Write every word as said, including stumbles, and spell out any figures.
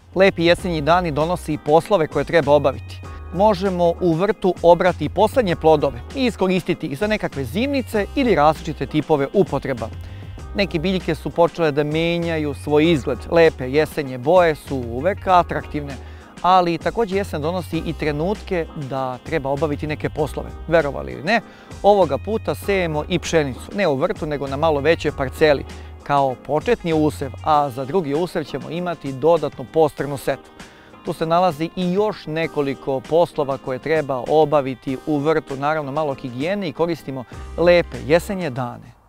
Lepi jesenji dani donosi i poslove koje treba obaviti. Možemo u vrtu obrati poslednje plodove i iskoristiti ih za nekakve zimnice ili različite tipove upotreba. Neke biljke su počele da menjaju svoj izgled. Lepe jesenje boje su uvek atraktivne, ali takođe jesen donosi i trenutke da treba obaviti neke poslove. Verovali ili ne, ovoga puta sejemo i pšenicu, ne u vrtu nego na malo većoj parceli, kao početni usev, a za drugi usev ćemo imati dodatnu postrnu setvu. Tu se nalazi i još nekoliko poslova koje treba obaviti u vrtu, naravno malo higijene i koristimo lepe jesenje dane.